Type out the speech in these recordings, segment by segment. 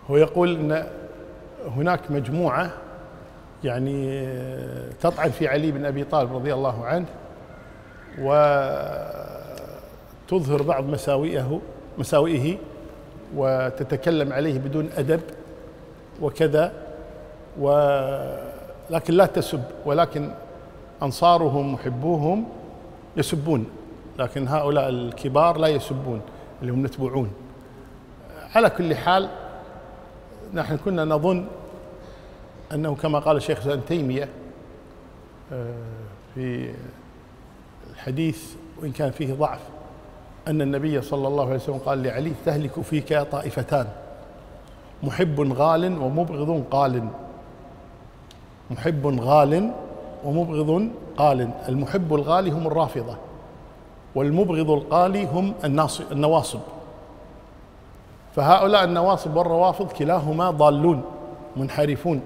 هو يقول أن هناك مجموعة يعني تطعن في علي بن أبي طالب رضي الله عنه، وتظهر بعض مساوئه وتتكلم عليه بدون أدب وكذا، لكن لا تسب، ولكن أنصارهم محبوهم يسبون، لكن هؤلاء الكبار لا يسبون اللي هم متبوعون. على كل حال نحن كنا نظن أنه كما قال الشيخ ابن تيمية في الحديث وإن كان فيه ضعف، أن النبي صلى الله عليه وسلم قال لعلي: تهلك فيك طائفتان، محب غال ومبغض قال. محب غال ومبغض قال. المحب الغالي هم الرافضة، والمبغض القالي هم النواصب. فهؤلاء النواصب والروافض كلاهما ضالون منحرفون،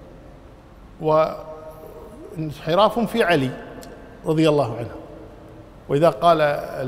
وانحرافهم في علي رضي الله عنه. وإذا قال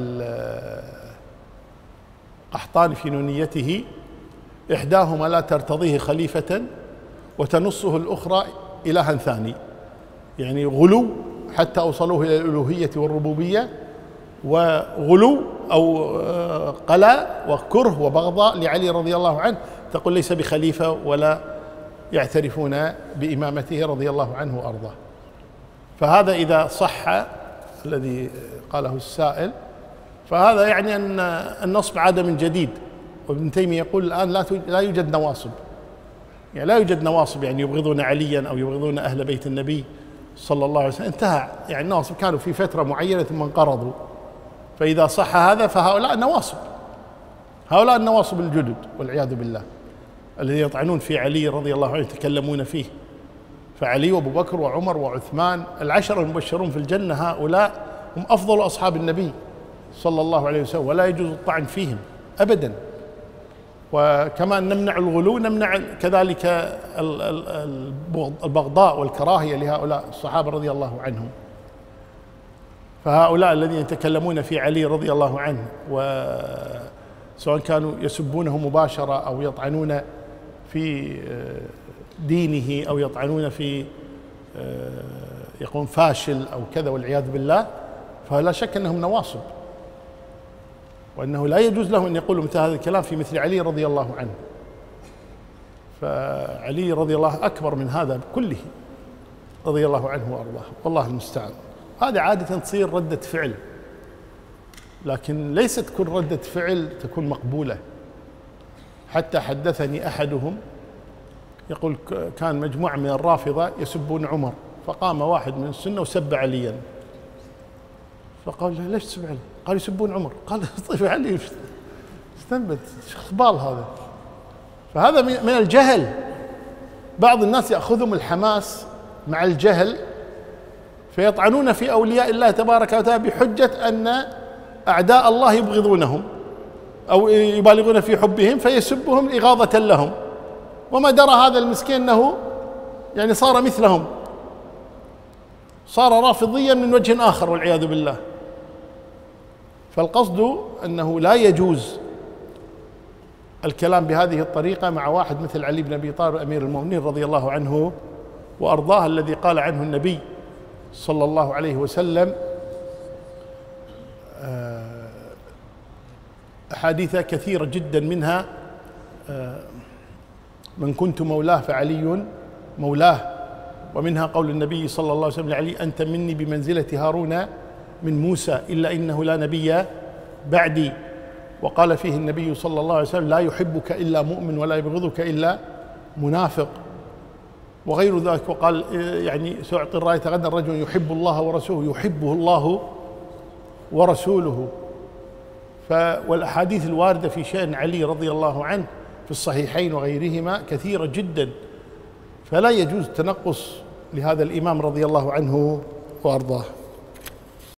القحطاني في نونيته: إحداهما لا ترتضيه خليفة وتنصه الأخرى إلها ثاني، يعني غلو حتى أوصلوه إلى الألوهية والربوبية، وغلو أو قلاء وكره وبغضاء لعلي رضي الله عنه، تقول ليس بخليفة ولا يعترفون بإمامته رضي الله عنه وأرضاه. فهذا إذا صح الذي قاله السائل، فهذا يعني أن النصب عاد من جديد. وابن تيمية يقول الآن لا يوجد نواصب، يعني لا يوجد نواصب يعني يبغضون عليا أو يبغضون أهل بيت النبي صلى الله عليه وسلم، انتهى. يعني النواصب كانوا في فترة معينة ثم انقرضوا، فإذا صح هذا فهؤلاء نواصب، هؤلاء النواصب الجدد والعياذ بالله، الذين يطعنون في علي رضي الله عنه يتكلمون فيه. فعلي وابو بكر وعمر وعثمان العشرة المبشرون في الجنة، هؤلاء هم أفضل أصحاب النبي صلى الله عليه وسلم، ولا يجوز الطعن فيهم أبدا. وكما نمنع الغلو نمنع كذلك البغضاء والكراهية لهؤلاء الصحابة رضي الله عنهم. فهؤلاء الذين يتكلمون في علي رضي الله عنه، وسواء كانوا يسبونه مباشرة أو يطعنون في دينه أو يطعنون في يقول فاشل أو كذا والعياذ بالله، فلا شك أنهم نواصب، وأنه لا يجوز لهم أن يقولوا مثل هذا الكلام في مثل علي رضي الله عنه. فعلي رضي الله أكبر من هذا كله رضي الله عنه وأرضاه، والله المستعان. هذه عادة تصير ردة فعل، لكن ليست تكون ردة فعل تكون مقبولة. حتى حدثني أحدهم يقول كان مجموعة من الرافضة يسبون عمر، فقام واحد من السنة وسب عليا، فقال له: ليش تسب علي؟ قال: يسبون عمر. قال: طيب علي استنبت خبال هذا. فهذا من الجهل. بعض الناس يأخذهم الحماس مع الجهل فيطعنون في أولياء الله تبارك وتعالى بحجة أن أعداء الله يبغضونهم أو يبالغون في حبهم فيسبهم إغاظة لهم، وما درى هذا المسكين أنه يعني صار مثلهم، صار رافضيا من وجه آخر والعياذ بالله. فالقصد أنه لا يجوز الكلام بهذه الطريقة مع واحد مثل علي بن أبي طالب أمير المؤمنين رضي الله عنه وأرضاه، الذي قال عنه النبي صلى الله عليه وسلم أحاديث كثيرة جدا، منها من كنت مولاه فعلي مولاه، ومنها قول النبي صلى الله عليه وسلم لعلي: أنت مني بمنزلة هارون من موسى إلا إنه لا نبي بعدي. وقال فيه النبي صلى الله عليه وسلم: لا يحبك إلا مؤمن ولا يبغضك إلا منافق، وغير ذلك. وقال يعني سأعطي الراية غدا الرجل يحب الله ورسوله يحبه الله ورسوله. والأحاديث الواردة في شأن علي رضي الله عنه في الصحيحين وغيرهما كثيرة جدا، فلا يجوز تنقص لهذا الإمام رضي الله عنه وأرضاه.